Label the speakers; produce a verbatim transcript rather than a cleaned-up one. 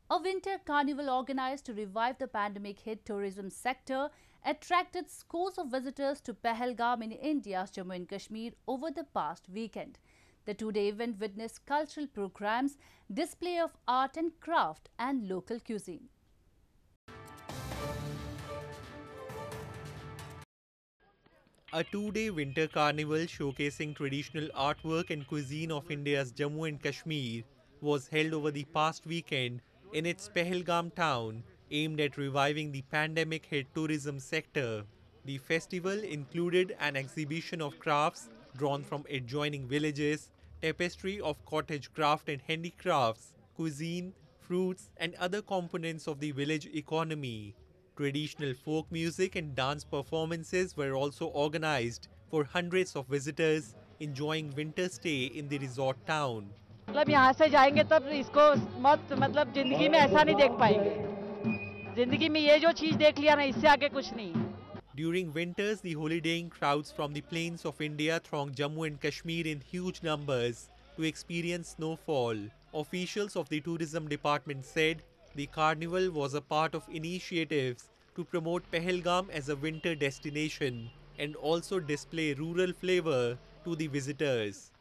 Speaker 1: A winter carnival organized to revive the pandemic-hit tourism sector attracted scores of visitors to Pahalgam in India's Jammu and Kashmir over the past weekend. The two-day event witnessed cultural programs, display of art and craft, and local cuisine.
Speaker 2: A two-day winter carnival showcasing traditional artwork and cuisine of India's Jammu and Kashmir was held over the past weekend in its Pahalgam town, aimed at reviving the pandemic-hit tourism sector. The festival included an exhibition of crafts drawn from adjoining villages, tapestry of cottage craft and handicrafts, cuisine, fruits and other components of the village economy. Traditional folk music and dance performances were also organized for hundreds of visitors enjoying winter stay in the resort town.
Speaker 3: मतलब यहाँ से जाएंगे तब इसको मत मतलब जिंदगी में ऐसा नहीं देख पाएंगे। जिंदगी में ये जो चीज देख लिया ना इससे आगे कुछ नहीं।
Speaker 2: During winters, the holidaying crowds from the plains of India throng Jammu and Kashmir in huge numbers to experience snowfall. Officials of the tourism department said the carnival was a part of initiatives to promote Pahalgam as a winter destination and also display rural flavor to the visitors.